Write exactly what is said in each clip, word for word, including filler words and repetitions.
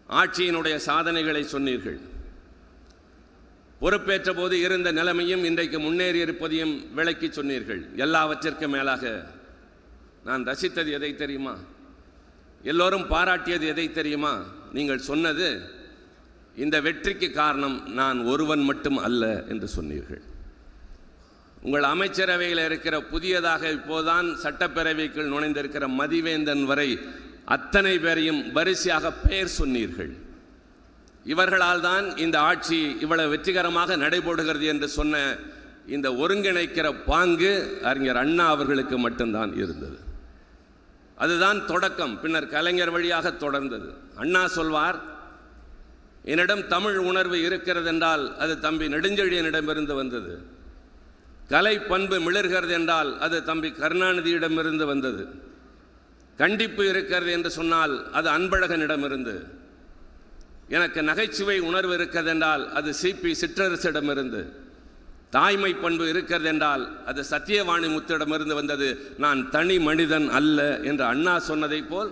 ஆட்சியினுடைய சாதனைகளை சொன்னீர்கள். பொறுப்பேற்ற போது இருந்த நிலைமையும் இன்றைக்கு முன்னேறி இருப்பதையும் விளக்கி சொன்னீர்கள். எல்லாவற்றிற்கும் மேலாக நான் ரசித்தது எதை தெரியுமா? எல்லோரும் பாராட்டியது எதை தெரியுமா? நீங்கள் சொன்னது, இந்த வெற்றிக்கு காரணம் நான் ஒருவன் மட்டும் அல்ல என்று சொன்னீர்கள். உங்கள் அமைச்சரவையில் இருக்கிற புதியதாக இப்போதான் சட்டப்பேரவைக்குள் நுழைந்திருக்கிற மதிவேந்தன் வரை அத்தனை பேரையும் வரிசையாக பெயர் சொன்னீர்கள். இவர்களால் தான் இந்த ஆட்சி இவ்வளவு வெற்றிகரமாக நடைபெறுகிறது என்று சொன்ன இந்த ஒருங்கிணைக்கிற பாங்கு அறிஞர் அண்ணா அவர்களுக்கு மட்டும்தான் இருந்தது. அதுதான் தொடக்கம். பின்னர் கலைஞர் வழியாக தொடர்ந்தது. அண்ணா சொல்வார், என்னிடம் தமிழ் உணர்வு இருக்கிறது என்றால் அது தம்பி நெடுஞ்செழியனிடமிருந்து வந்தது. கலை பண்பு மிளர்கிறது என்றால் அது தம்பி கருணாநிதியிடமிருந்து வந்தது. கண்டிப்பு இருக்கிறது என்று சொன்னால் அது அன்பழகனிடமிருந்து. எனக்கு நகைச்சுவை உணர்வு இருக்கிறது என்றால் அது சிபி சிற்றரசிடமிருந்து. தாய்மை பண்பு இருக்கிறது என்றால் அது சத்தியவாணி முத்திடமிருந்து வந்தது. நான் தனி மனிதன் அல்ல என்று அண்ணா சொன்னதை போல்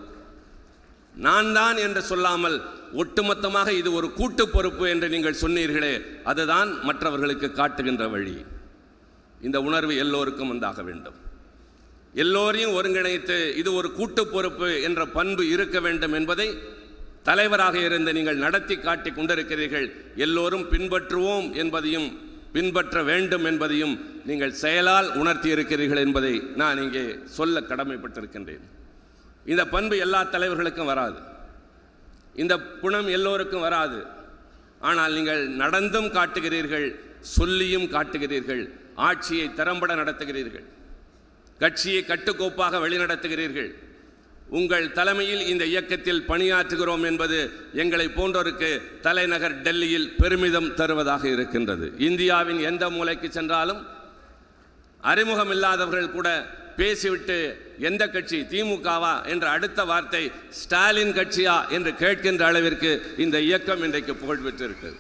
நான் தான் என்று சொல்லாமல் ஒட்டுமொத்தமாக இது ஒரு கூட்டு பொறுப்பு என்று நீங்கள் சொன்னீர்களே, அதுதான் மற்றவர்களுக்கு காட்டுகின்ற வழி. இந்த உணர்வு எல்லோருக்கும் வந்தாக வேண்டும். எல்லோரையும் ஒருங்கிணைத்து இது ஒரு கூட்டு பொறுப்பு என்ற பண்பு இருக்க வேண்டும் என்பதை தலைவராக இருந்து நீங்கள் நடத்தி காட்டி கொண்டிருக்கிறீர்கள். எல்லோரும் பின்பற்றுவோம் என்பதையும் பின்பற்ற வேண்டும் என்பதையும் நீங்கள் செயலால் உணர்த்தி இருக்கிறீர்கள் என்பதை நான் இங்கே சொல்ல கடமைப்பட்டிருக்கின்றேன். இந்த பண்பு எல்லா தலைவர்களுக்கும் வராது, இந்த குணம் எல்லோருக்கும் வராது. ஆனால் நீங்கள் நடந்தும் காட்டுகிறீர்கள், சொல்லியும் காட்டுகிறீர்கள், ஆட்சியை திறம்பட நடத்துகிறீர்கள், கட்சியை கட்டுக்கோப்பாக வழிநடத்துகிறீர்கள். உங்கள் தலைமையில் இந்த இயக்கத்தில் பணியாற்றுகிறோம் என்பது எங்களை போன்றோருக்கு தலைநகர் டெல்லியில் பெருமிதம் தருவதாக இருக்கின்றது. இந்தியாவின் எந்த மூலைக்கு சென்றாலும் அறிமுகம் இல்லாதவர்கள் கூட பேசிவிட்டு எந்த கட்சி, திமுகவா என்ற அடுத்த வார்த்தை ஸ்டாலின் கட்சியா என்று கேட்கின்ற அளவிற்கு இந்த இயக்கம் இன்றைக்கு புகழ் பெற்றிருக்கிறது.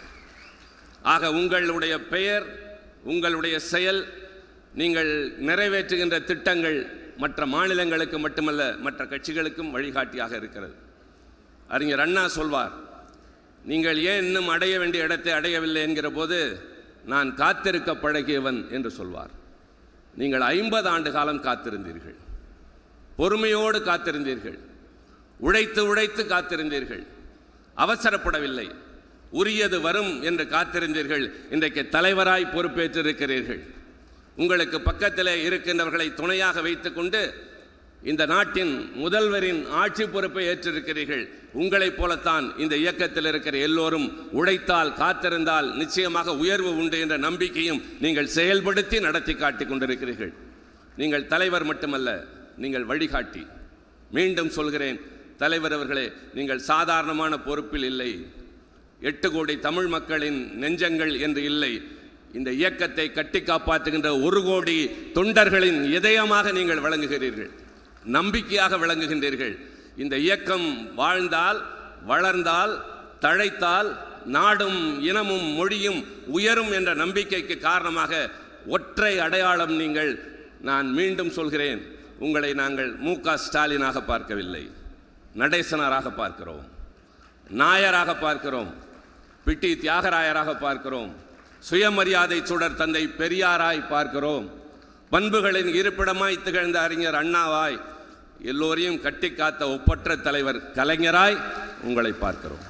ஆக உங்களுடைய பெயர், உங்களுடைய செயல், நீங்கள் நிறைவேற்றுகின்ற திட்டங்கள் மற்ற மாநிலங்களுக்கு மட்டுமல்ல மற்ற கட்சிகளுக்கும் வழிகாட்டியாக இருக்கிறது. அறிஞர் அண்ணா சொல்வார், நீங்கள் ஏன் இன்னும் அடைய வேண்டிய இடத்தை அடையவில்லை என்கிற போது நான் காத்திருக்க பழகியவன் என்று சொல்வார். நீங்கள் ஐம்பது ஆண்டு காலம் காத்திருந்தீர்கள், பொறுமையோடு காத்திருந்தீர்கள், உழைத்து உழைத்து காத்திருந்தீர்கள், அவசரப்படவில்லை, உரியது வரும் என்று காத்திருந்தீர்கள். இன்றைக்கு தலைவராய் பொறுப்பேற்றிருக்கிறீர்கள். உங்களுக்கு பக்கத்தில் இருக்கின்றவர்களை துணையாக வைத்துக்கொண்டு இந்த நாட்டின் முதல்வரின் ஆட்சி பொறுப்பை ஏற்றிருக்கிறீர்கள். உங்களைப் போலத்தான் இந்த இயக்கத்தில் இருக்கிற எல்லோரும் உழைத்தால், காத்திருந்தால் நிச்சயமாக உயர்வு உண்டு என்ற நம்பிக்கையும் நீங்கள் செயல்படுத்தி நடத்தி காட்டி கொண்டிருக்கிறீர்கள். நீங்கள் தலைவர் மட்டுமல்ல, நீங்கள் வழிகாட்டி. மீண்டும் சொல்கிறேன், தலைவர் அவர்களே, நீங்கள் சாதாரணமான பொறுப்பில் இல்லை. எட்டு கோடி தமிழ் மக்களின் நெஞ்சங்கள் என்று இல்லை, இந்த இயக்கத்தை கட்டி காப்பாற்றுகின்ற ஒரு கோடி தொண்டர்களின் இதயமாக நீங்கள் விளங்குகிறீர்கள், நம்பிக்கையாக விளங்குகின்றீர்கள். இந்த இயக்கம் வாழ்ந்தால், வளர்ந்தால், தழைத்தால் நாடும் இனமும் மொழியும் உயரும் என்ற நம்பிக்கைக்கு காரணமாக ஒற்றை அடையாளம் நீங்கள். நான் மீண்டும் சொல்கிறேன், உங்களை நாங்கள் மு க ஸ்டாலினாக பார்க்கவில்லை, நடேசனராக பார்க்கிறோம், நாயராக பார்க்கிறோம், பிட்டி தியாகராயராக பார்க்கிறோம், சுயமரியாதை சுடர் தந்தை பெரியாராய் பார்க்கிறோம், பண்புகளின் இருப்பிடமாய் திகழ்ந்த அறிஞர் அண்ணாவாய், எல்லோரையும் கட்டி காத்த ஒப்பற்ற தலைவர் கலைஞராய் உங்களை பார்க்கிறோம்.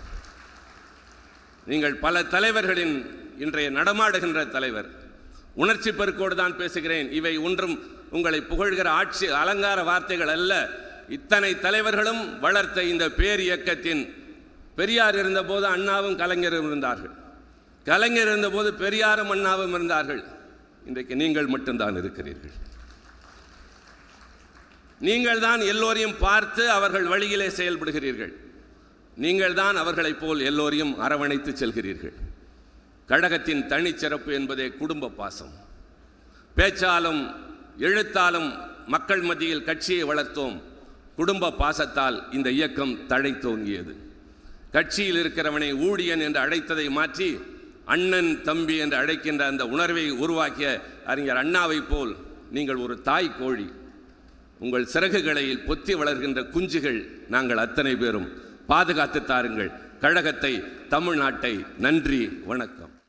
நீங்கள் பல தலைவர்களின் இன்றைய நடமாடுகின்ற தலைவர். உணர்ச்சி பெருக்கோடு தான் பேசுகிறேன். இவை ஒன்றும் உங்களை புகழ்கிற ஆட்சி அலங்கார வார்த்தைகள் அல்ல. இத்தனை தலைவர்களும் வளர்த்த இந்த பேர் இயக்கத்தின், பெரியார் இருந்தபோது அண்ணாவும் கலைஞரும் இருந்தார்கள், கலைஞர் இருந்தபோது பெரியாரும் அண்ணாவும் இருந்தார்கள். இன்றைக்கு நீங்கள் மட்டும்தான் இருக்கிறீர்கள். நீங்கள் தான் எல்லோரையும் பார்த்து அவர்கள் வழியிலே செயல்படுகிறீர்கள். நீங்கள் தான் அவர்களைப் போல் எல்லோரையும் அரவணைத்து செல்கிறீர்கள். கழகத்தின் தனிச்சிறப்பு என்பதே குடும்ப பாசம். பேச்சாலும் எழுத்தாலும் மக்கள் மத்தியில் கட்சியை வளர்த்தோம். குடும்ப பாசத்தால் இந்த இயக்கம் தழைத்தோங்கியது. கட்சியில் இருக்கிறவனை ஊழியன் என்று அழைத்ததை மாற்றி அண்ணன் தம்பி என்று அழைக்கின்ற அந்த உணர்வை உருவாக்கிய அறிஞர் அண்ணாவை போல் நீங்கள் ஒரு தாய் கோழி. உங்கள் சிறகுகளை பொத்தி வளர்கின்ற குஞ்சுகள் நாங்கள் அத்தனை பேரும். பாதுகாத்து தாருங்கள். கழகத்தை, தமிழ்நாட்டை. நன்றி, வணக்கம்.